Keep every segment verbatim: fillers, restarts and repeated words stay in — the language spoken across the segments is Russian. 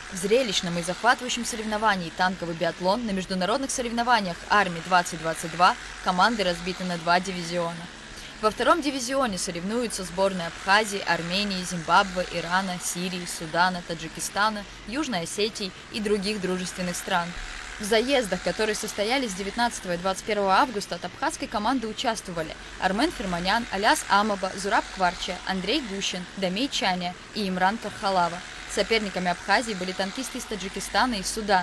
В зрелищном и захватывающем соревновании танковый биатлон на международных соревнованиях Арми двадцать двадцать два команды разбиты на два дивизиона. Во втором дивизионе соревнуются сборные Абхазии, Армении, Зимбабве, Ирана, Сирии, Судана, Таджикистана, Южной Осетии и других дружественных стран. В заездах, которые состоялись с девятнадцатого и двадцать первого августа, от абхазской команды участвовали Армен Ферманян, Аляс Амаба, Зураб Кварча, Андрей Гущин, Дамей Чаня и Имран Тархалава. Соперниками Абхазии были танкисты из Таджикистана и Судана.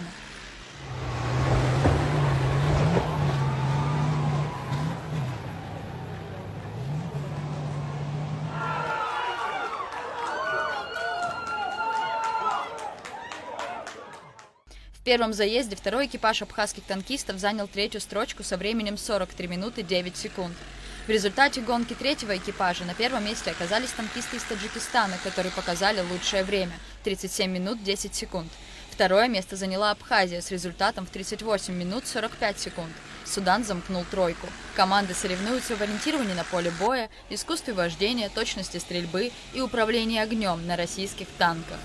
В первом заезде второй экипаж абхазских танкистов занял третью строчку со временем сорок три минуты девять секунд. В результате гонки третьего экипажа на первом месте оказались танкисты из Таджикистана, которые показали лучшее время – тридцать семь минут десять секунд. Второе место заняла Абхазия с результатом в тридцать восемь минут сорок пять секунд. Судан замкнул тройку. Команды соревнуются в ориентировании на поле боя, искусстве вождения, точности стрельбы и управлении огнем на российских танках.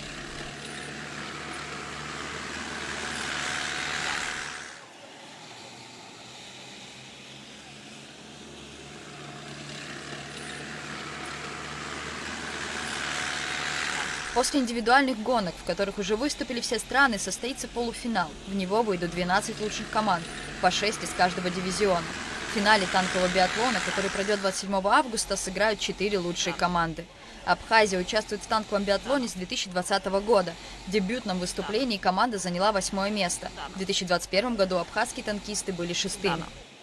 После индивидуальных гонок, в которых уже выступили все страны, состоится полуфинал. В него выйдут двенадцать лучших команд, по шесть из каждого дивизиона. В финале танкового биатлона, который пройдет двадцать седьмого августа, сыграют четыре лучшие команды. Абхазия участвует в танковом биатлоне с две тысячи двадцатого года. В дебютном выступлении команда заняла восьмое место. В две тысячи двадцать первом году абхазские танкисты были шестыми.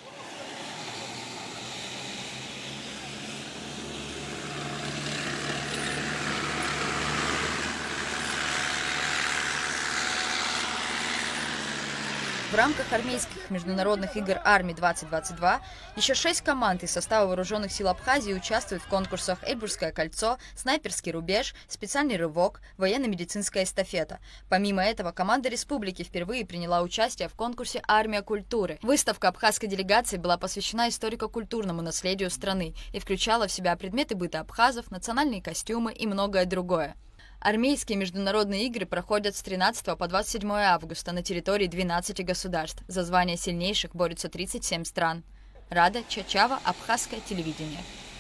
В рамках армейских международных игр Арми двадцать двадцать два еще шесть команд из состава вооруженных сил Абхазии участвуют в конкурсах «Эльбрусское кольцо», «Снайперский рубеж», «Специальный рывок», «Военно-медицинская эстафета». Помимо этого, команда республики впервые приняла участие в конкурсе «Армия культуры». Выставка абхазской делегации была посвящена историко-культурному наследию страны и включала в себя предметы быта абхазов, национальные костюмы и многое другое. Армейские международные игры проходят с тринадцатого по двадцать седьмое августа на территории двенадцати государств. За звание сильнейших борются тридцать семь стран. Рада Чачава, Абхазское телевидение.